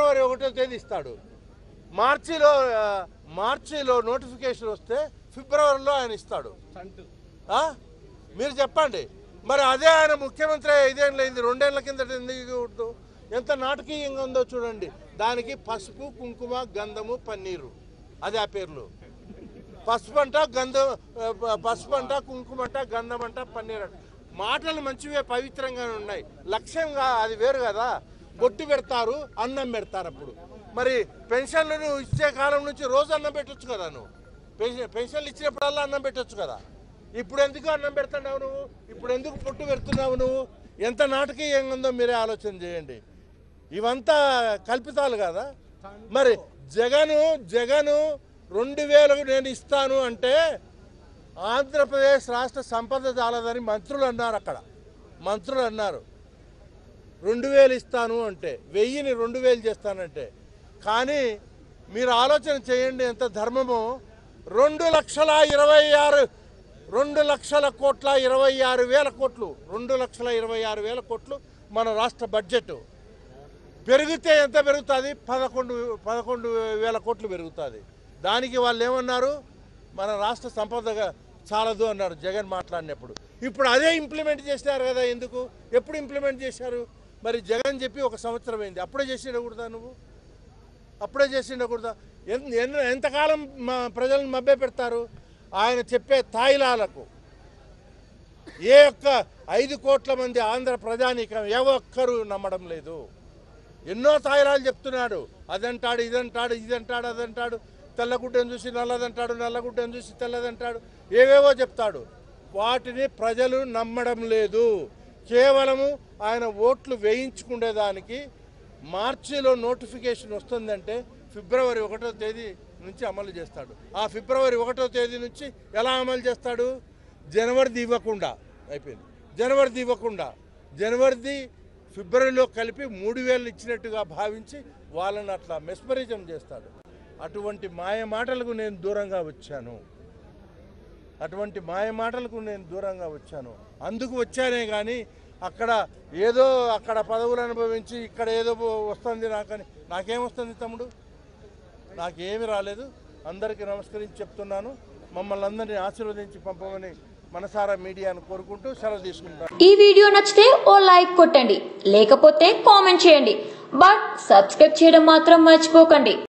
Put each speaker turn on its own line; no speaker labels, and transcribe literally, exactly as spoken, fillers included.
ఫిబ్రవరి ఒకటో తేదీ ఇస్తాడు. మార్చిలో మార్చిలో నోటిఫికేషన్ వస్తే ఫిబ్రవరిలో ఆయన ఇస్తాడు. మీరు చెప్పండి మరి. అదే ఆయన ముఖ్యమంత్రి ఐదేళ్ళు అయింది, రెండేళ్ల కిందట ఎందుకు ఎంత నాటకీయంగా ఉందో చూడండి. దానికి పసుపు, కుంకుమ, గంధము, పన్నీరు, అది ఆ పేర్లు. పసుపు అంట, గంధం, పసుపు అంట, కుంకుమ అంట, గంధం అంట, పన్నీర్ అంట. మాటలు మంచివే, పవిత్రంగానే ఉన్నాయి. లక్ష్యంగా అది వేరు కదా. బొట్టు పెడతారు, అన్నం పెడతారు. అప్పుడు మరి పెన్షన్లను ఇచ్చే కాలం నుంచి రోజు అన్నం పెట్టొచ్చు కదా. నువ్వు పెన్షన్ పెన్షన్లు ఇచ్చినప్పుడల్లా అన్నం పెట్టొచ్చు కదా. ఇప్పుడు ఎందుకు అన్నం పెడుతున్నావు నువ్వు? ఇప్పుడు ఎందుకు పొట్టు పెడుతున్నావు నువ్వు? ఎంత నాటకీయంగా ఉందో మీరే ఆలోచన చేయండి. ఇవంతా కల్పితాలు కదా. మరి జగను జగను రెండు వేలకు నేను ఇస్తాను అంటే ఆంధ్రప్రదేశ్ రాష్ట్ర సంపద చాలదని మంత్రులు అన్నారు. అక్కడ మంత్రులు అన్నారు రెండు వేలు ఇస్తాను అంటే, వెయ్యిని రెండు వేలు చేస్తానంటే. కానీ మీరు ఆలోచన చేయండి ఎంత ధర్మమో. రెండు లక్షల ఇరవై ఆరు రెండు లక్షల కోట్ల ఇరవై ఆరు వేల కోట్లు రెండు లక్షల ఇరవై ఆరు వేల కోట్లు మన రాష్ట్ర బడ్జెట్. పెరిగితే ఎంత పెరుగుతుంది? పదకొండు పదకొండు వేల కోట్లు పెరుగుతుంది. దానికి వాళ్ళు ఏమన్నారు? మన రాష్ట్ర సంపదగా చాలదు అన్నారు జగన్ మాట్లాడినప్పుడు. ఇప్పుడు అదే ఇంప్లిమెంట్ చేసినారు కదా. ఎందుకు? ఎప్పుడు ఇంప్లిమెంట్ చేశారు? మరి జగన్ చెప్పి ఒక సంవత్సరం అయింది. అప్పుడే చేసిండకూడదా నువ్వు? అప్పుడే చేసిండకూడదా? ఎంత ఎంతకాలం మా ప్రజలను మభ్య పెడతారు? ఆయన చెప్పే తాయిలాలకు ఏ ఒక్క ఐదు కోట్ల మంది ఆంధ్ర ప్రజానీకం ఏ ఒక్కరూ నమ్మడం లేదు. ఎన్నో తాయిలాలు చెప్తున్నాడు. అదంటాడు, ఇదంటాడు, ఇదంటాడు, అదంటాడు. తెల్లగుడ్డను చూసి నల్లదంటాడు, నల్లగుడ్డను చూసి తెల్లదంటాడు. ఏవేవో చెప్తాడు. వాటిని ప్రజలు నమ్మడం లేదు. కేవలము ఆయన ఓట్లు వేయించుకునేదానికి మార్చిలో నోటిఫికేషన్ వస్తుందంటే ఫిబ్రవరి ఒకటో తేదీ నుంచి అమలు చేస్తాడు. ఆ ఫిబ్రవరి ఒకటో తేదీ నుంచి ఎలా అమలు చేస్తాడు? జనవరిది ఇవ్వకుండా అయిపోయింది. జనవరిది ఇవ్వకుండా జనవరిది ఫిబ్రవరిలో కలిపి మూడు వేలు ఇచ్చినట్టుగా భావించి వాళ్ళని అట్లా మెస్మరిజం చేస్తాడు. అటువంటి మాయ మాటలకు నేను దూరంగా వచ్చాను. అటువంటి మాయ మాటలకు నేను దూరంగా వచ్చాను. అందుకు వచ్చానే కానీ అక్కడ ఏదో అక్కడ పదవులు అనుభవించి ఇక్కడ ఏదో వస్తుంది నాకని. నాకేమొస్తుంది తమ్ముడు? నాకేమి రాలేదు. అందరికీ నమస్కరించి చెప్తున్నాను. మమ్మల్ని అందరినీ ఆశీర్వదించి పంపమని మనసారా మీడియాను కోరుకుంటూ సెలవు తీసుకుంటాను.
ఈ వీడియో నచ్చితే ఓ లైక్ కొట్టండి, లేకపోతే కామెంట్ చేయండి. బట్ సబ్స్క్రైబ్ చేయడం మాత్రం మర్చిపోకండి.